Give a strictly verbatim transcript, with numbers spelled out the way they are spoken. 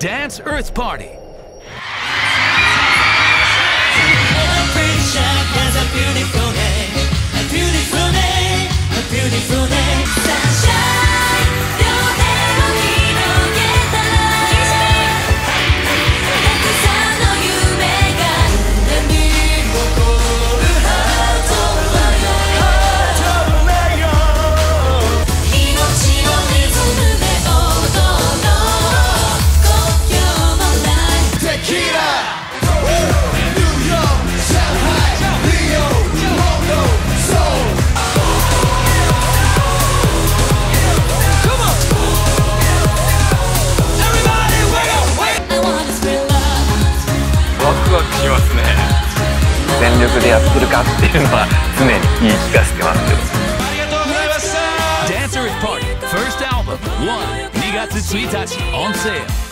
Dance Earth Party. 全力でやってるかっていうのは常に言い聞かせてますけど。 Dance Earth Party First Album one にがつついたち On sale